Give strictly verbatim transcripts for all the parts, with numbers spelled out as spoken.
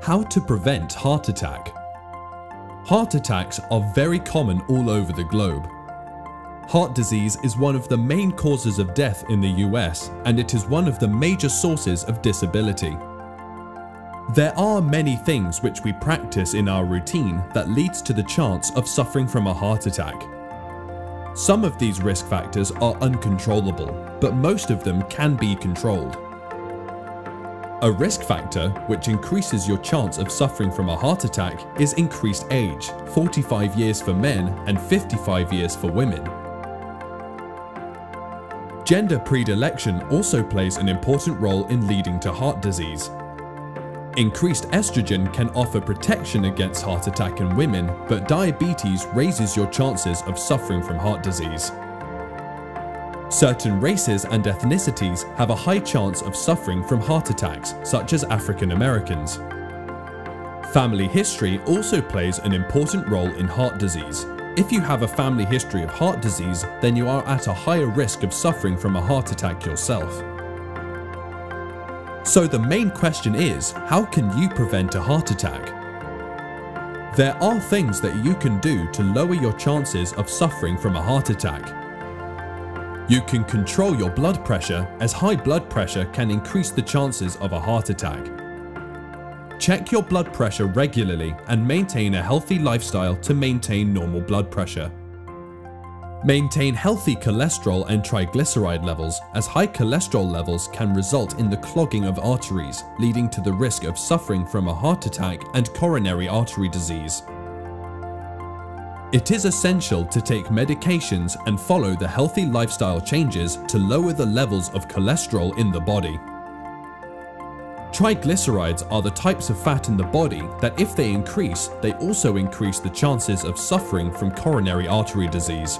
How to prevent heart attack. Heart attacks are very common all over the globe. Heart disease is one of the main causes of death in the U S, and it is one of the major sources of disability. There are many things which we practice in our routine that leads to the chance of suffering from a heart attack. Some of these risk factors are uncontrollable, but most of them can be controlled. A risk factor which increases your chance of suffering from a heart attack is increased age, forty-five years for men and fifty-five years for women. Gender predilection also plays an important role in leading to heart disease. Increased estrogen can offer protection against heart attack in women, but diabetes raises your chances of suffering from heart disease. Certain races and ethnicities have a high chance of suffering from heart attacks, such as African Americans. Family history also plays an important role in heart disease. If you have a family history of heart disease, then you are at a higher risk of suffering from a heart attack yourself. So the main question is, how can you prevent a heart attack? There are things that you can do to lower your chances of suffering from a heart attack. You can control your blood pressure, as high blood pressure can increase the chances of a heart attack. Check your blood pressure regularly and maintain a healthy lifestyle to maintain normal blood pressure. Maintain healthy cholesterol and triglyceride levels, as high cholesterol levels can result in the clogging of arteries, leading to the risk of suffering from a heart attack and coronary artery disease. It is essential to take medications and follow the healthy lifestyle changes to lower the levels of cholesterol in the body. Triglycerides are the types of fat in the body that, if they increase, they also increase the chances of suffering from coronary artery disease.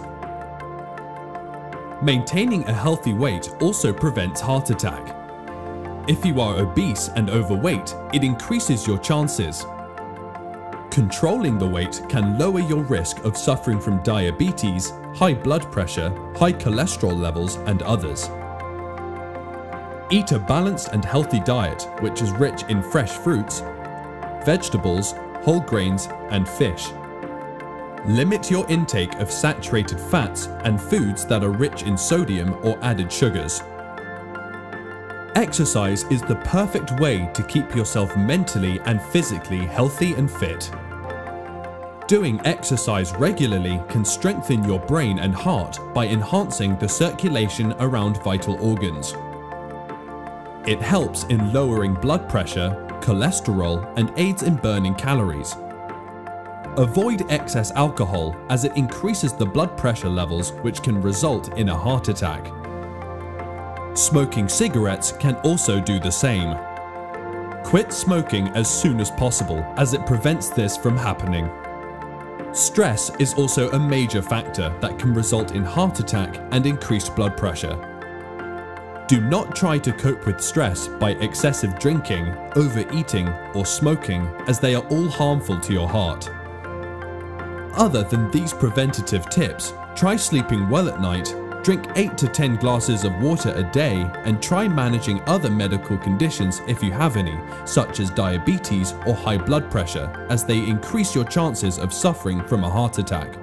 Maintaining a healthy weight also prevents heart attack. If you are obese and overweight, it increases your chances. Controlling the weight can lower your risk of suffering from diabetes, high blood pressure, high cholesterol levels, and others. Eat a balanced and healthy diet which is rich in fresh fruits, vegetables, whole grains, and fish. Limit your intake of saturated fats and foods that are rich in sodium or added sugars. Exercise is the perfect way to keep yourself mentally and physically healthy and fit. Doing exercise regularly can strengthen your brain and heart by enhancing the circulation around vital organs. It helps in lowering blood pressure, cholesterol, and aids in burning calories. Avoid excess alcohol, as it increases the blood pressure levels, which can result in a heart attack. Smoking cigarettes can also do the same. Quit smoking as soon as possible, as it prevents this from happening. Stress is also a major factor that can result in heart attack and increased blood pressure. Do not try to cope with stress by excessive drinking, overeating, or smoking, as they are all harmful to your heart. Other than these preventative tips, try sleeping well at night, drink eight to ten glasses of water a day, and try managing other medical conditions if you have any, such as diabetes or high blood pressure, as they increase your chances of suffering from a heart attack.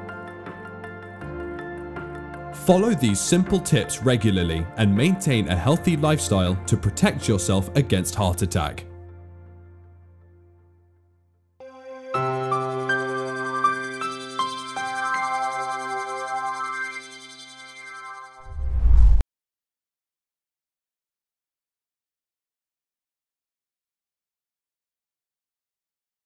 Follow these simple tips regularly and maintain a healthy lifestyle to protect yourself against heart attack.